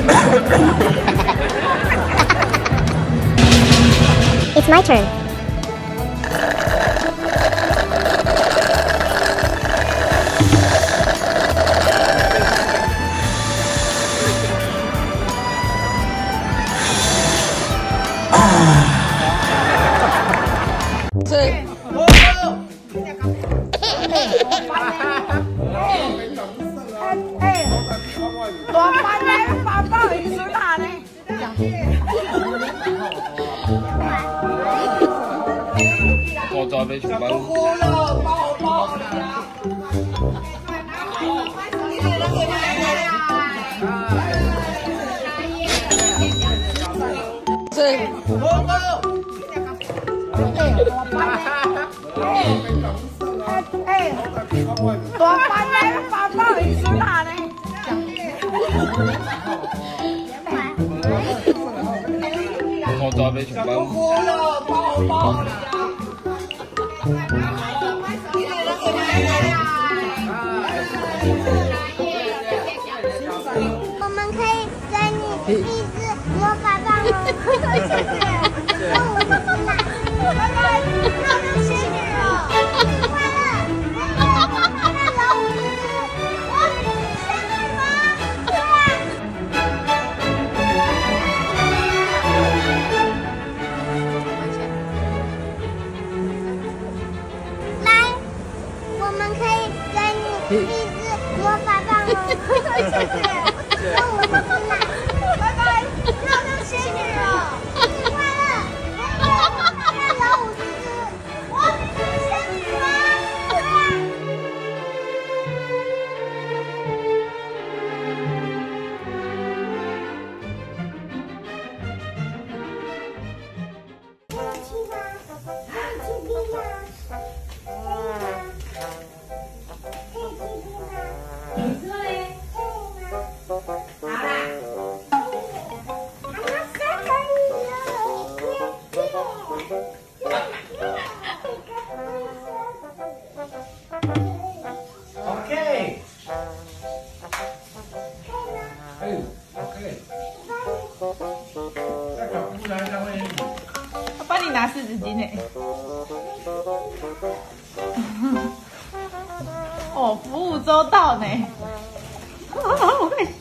It's my turn. 我再俾全班。 多发来发报一次哪呢？ 我再俾全班。 我们可以给你一支魔法棒吗？谢谢。那我们不拿。拜拜，那就谢谢了。生日快乐！那老虎是我生日吗？来，我们可以给你一支魔法棒吗？谢谢。那我们不拿。拜拜，那就谢谢了。生日快乐！那老虎是我生日吗？ 我帮你拿湿纸巾呢。哦，服务周到呢。我快